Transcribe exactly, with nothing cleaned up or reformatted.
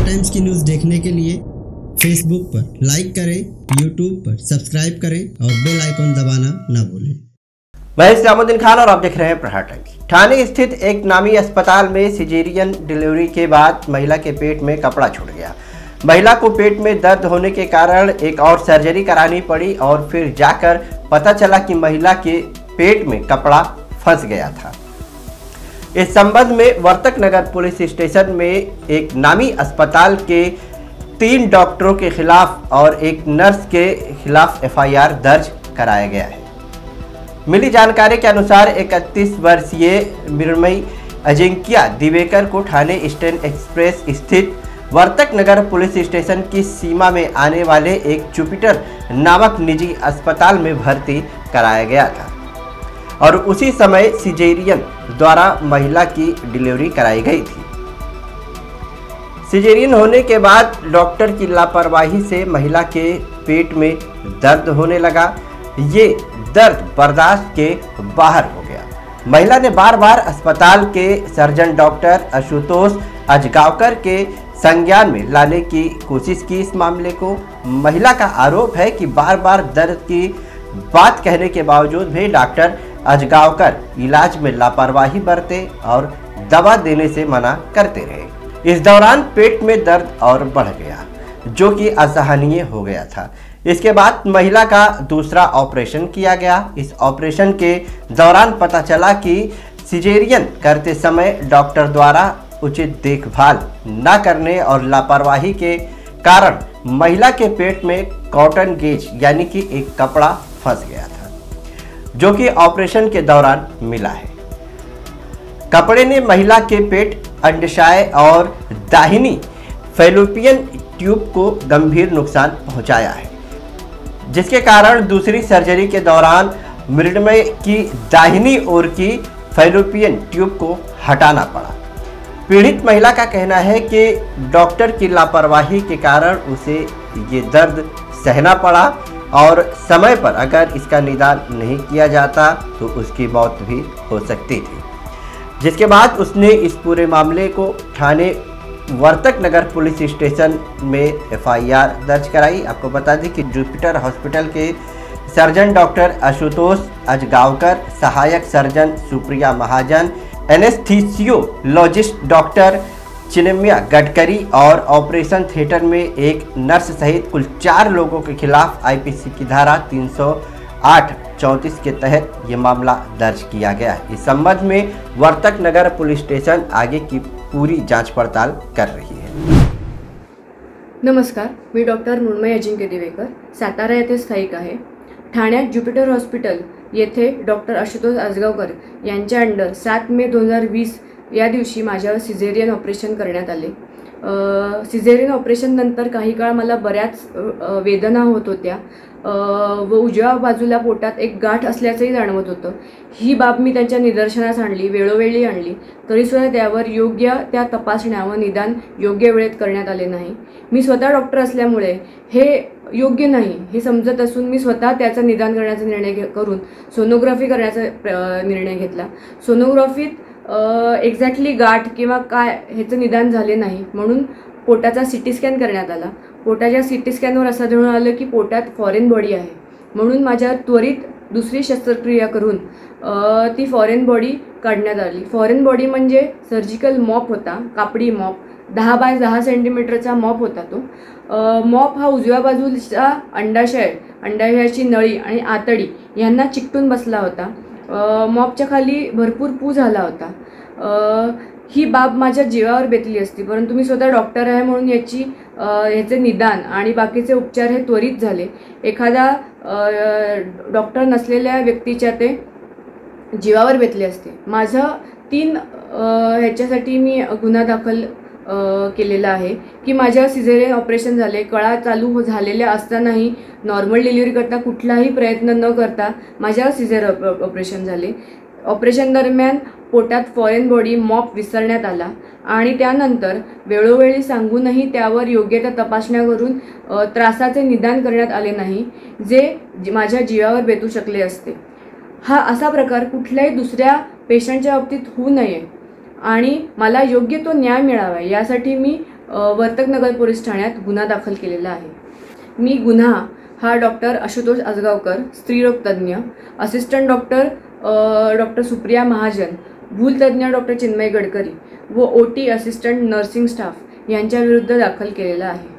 Times की news देखने के लिए फेसबुक पर लाइक करें, यूट्यूब पर सब्सक्राइब करें और बेल आइकन दबाना ना भूलें। मैं इस्लामुद्दीन खान और आप देख रहे हैं प्रहार टाइम्स। ठाणे स्थित एक नामी अस्पताल में सिजेरियन डिलीवरी के बाद महिला के पेट में कपड़ा छूट गया। महिला को पेट में दर्द होने के कारण एक और सर्जरी करानी पड़ी और फिर जाकर पता चला कि महिला के पेट में कपड़ा फंस गया था। इस संबंध में वर्तक नगर पुलिस स्टेशन में एक नामी अस्पताल के तीन डॉक्टरों के खिलाफ और एक नर्स के खिलाफ एफ आई आर दर्ज कराया गया है। मिली जानकारी के अनुसार इकतीस वर्षीय मृण्मयी अजिंक्या दिवेकर को ठाणे ईस्टर्न एक्सप्रेस स्थित वर्तक नगर पुलिस स्टेशन की सीमा में आने वाले एक जुपिटर नामक निजी अस्पताल में भर्ती कराया गया था और उसी समय सिजेरियन द्वारा महिला की डिलीवरी कराई गई थी। सिजेरियन होने के बाद डॉक्टर की लापरवाही से महिला के पेट में दर्द होने लगा। ये दर्द बर्दाश्त के बाहर हो गया। महिला ने बार बार अस्पताल के सर्जन डॉक्टर आशुतोष अजगावकर के संज्ञान में लाने की कोशिश की। इस मामले को महिला का आरोप है कि बार बार दर्द की बात कहने के बावजूद भी डॉक्टर अजगावकर इलाज में लापरवाही बरते और दवा देने से मना करते रहे। इस दौरान पेट में दर्द और बढ़ गया जो कि असहनीय हो गया था। इसके बाद महिला का दूसरा ऑपरेशन किया गया। इस ऑपरेशन के दौरान पता चला कि सिजेरियन करते समय डॉक्टर द्वारा उचित देखभाल न करने और लापरवाही के कारण महिला के पेट में कॉटन गेज यानी कि एक कपड़ा फंस गया था जो कि ऑपरेशन के दौरान मिला है। कपड़े ने महिला के पेट, अंडाशय और दाहिनी फैलोपियन ट्यूब को गंभीर नुकसान पहुंचाया है, जिसके कारण दूसरी सर्जरी के दौरान मृण्मयी की दाहिनी ओर की फैलोपियन ट्यूब को हटाना पड़ा। पीड़ित महिला का कहना है कि डॉक्टर की लापरवाही के कारण उसे ये दर्द सहना पड़ा और समय पर अगर इसका निदान नहीं किया जाता तो उसकी मौत भी हो सकती थी। जिसके बाद उसने इस पूरे मामले को ठाणे वर्तक नगर पुलिस स्टेशन में एफ आई आर दर्ज कराई। आपको बता दें कि जुपिटर हॉस्पिटल के सर्जन डॉक्टर आशुतोष अजगावकर, सहायक सर्जन सुप्रिया महाजन, एनेस्थीसियोलॉजिस्ट डॉक्टर चिन्मया गडकरी और ऑपरेशन थिएटर में एक नर्स सहित कुल चार लोगों के खिलाफ आई पी सी की धारा तीन सौ आठ चौंतीस के तहत ये मामला दर्ज किया गया है। इस संबंध में वर्तक नगर पुलिस स्टेशन आगे की पूरी जांच पड़ताल कर रही है। नमस्कार, मी डॉक्टर मृण्मयी अजिंक्य दिवेकर सातारा येथे स्थायिक आहे। ठाण्यात ज्युपिटर हॉस्पिटल येथे डॉक्टर आशुतोष अजगावकर यांच्या अंडर सात मे दोन हजार वीस या दिवशी माझ्यावर सिझेरियन ऑपरेशन करण्यात आले। सिझेरियन ऑपरेशन नंतर काही काळ मला बऱ्याच वेदना होत होत्या व उजव्या बाजूला पोटात एक गाठ असल्याचंही जाणवत होतं। ही बाब मी त्यांच्या निदर्शनास आणली, वेळोवेळी आणली, तरीसुद्धा त्यावर योग्य त्या तपासण्या व निदान योग्य वेळेत करण्यात आले नाही। मी स्वतः डॉक्टर असल्यामुळे हे योग्य नाही हे समजत असून मी स्वतः त्याचं निदान करण्याचा निर्णय करून सोनोग्राफी करण्याचा निर्णय घेतला। सोनोग्राफीत एक्झॅक्टली गाठ किंवा काय ह्याचं निदान झाले नाही म्हणून पोटाचा सिटी स्कॅन करण्यात आला। पोटाच्या सिटी स्कॅनवर असं आढळून आलं की पोटात फॉरेन बॉडी आहे म्हणून माझ्या त्वरित दुसरी शस्त्रक्रिया करून ती फॉरेन बॉडी काढण्यात आली। फॉरेन बॉडी म्हणजे सर्जिकल मॉप होता, कापडी मॉप, दहा बाय दहा सेंटीमीटरचा मॉप होता। तो मॉप हा उजव्या बाजूचा अंडाशय, अंडाशयाची नळी आणि आतडी यांना चिकटून बसला होता। मॉपच्या खाली भरपूर पू झाला होता। ही बाब माझ्या जीवावर बेतली असती, परंतु मी स्वतः डॉक्टर आहे म्हणून याची याचे निदान आणि बाकीचे उपचार हे त्वरित झाले। एखादा डॉक्टर नसलेल्या व्यक्तीच्या ते जीवावर बेतले असते। माझं तीन ह्याच्यासाठी मी गुन्हा दाखल केलेला आहे की माझ्या सिझेरियन ऑपरेशन झाले, कळा चालू झालेल्या असतानाही नॉर्मल डिलिव्हरी करता कुठलाही प्रयत्न न करता माझ्या सिझेरियन ऑपरेशन झाले। ऑपरेशन दरम्यान पोटात फॉरेन बॉडी मॉप विसरण्यात आला आणि त्यानंतर वेळोवेळी सांगूनही त्यावर योग्य त्या तपासण्या करून त्रासाचे निदान करण्यात आले नाही, जे माझ्या जीवावर बेतू शकले असते। हा असा प्रकार कुठल्याही दुसऱ्या पेशंटच्या बाबतीत होऊ नये आणि मला योग्य तो न्याय मिळावा यासाठी मी वर्तकनगर पोलीस ठाण्यात गुन्हा दाखल केलेला आहे. मी गुन्हा हा डॉक्टर आशुतोष आजगावकर, स्त्रीरोग तज्ज्ञ, assistant doctor doctor Supriya Mahajan, भूलतज्ज्ञ डॉक्टर चिन्मय गडकरी व O T assistant nursing staff यांच्याविरुद्ध दाखल केलेला आहे.